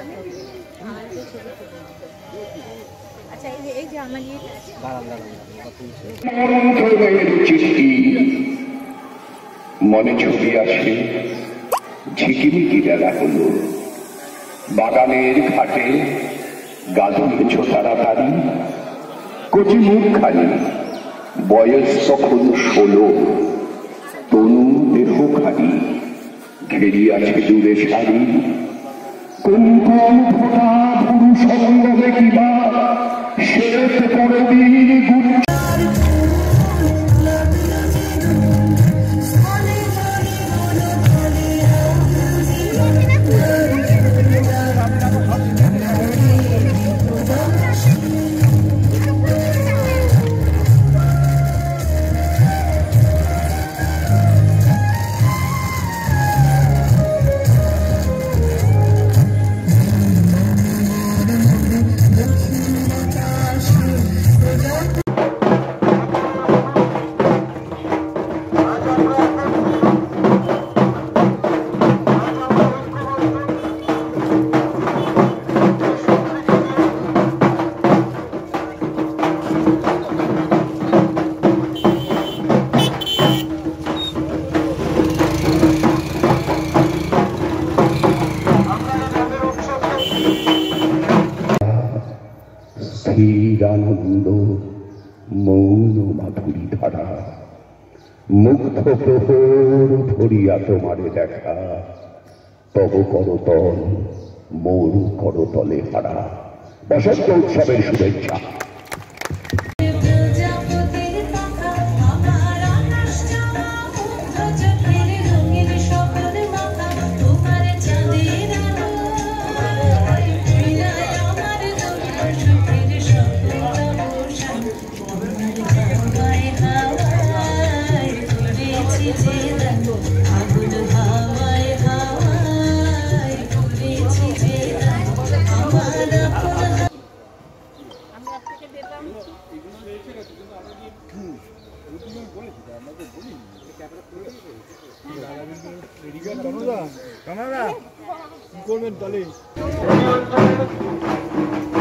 আচ্ছা এই যে আমার চিঠি মনে ছবি আসে, ঝিকিমিকি বেলা হলো, বাগানের ঘাটে গাধুয়েছ তাড়াতাড়ি, কচি মুখখানি বয়স তখন 16, তনু দেহখানি ঘেরিয়াছে দূরে শাড়ি, কোন কোন ফোটা পুরুষ সঙ্গে কিবা শ্বেত পরবীর গুরু আনন্দ মৌন মাধুরী ধারা, মুগ্ধ প্রহর ধরিয়া তোমারে দেখা, তব করতল মোর করতলে হারা। বসন্ত উৎসবের শুভেচ্ছা। কি করবেন তাহলে?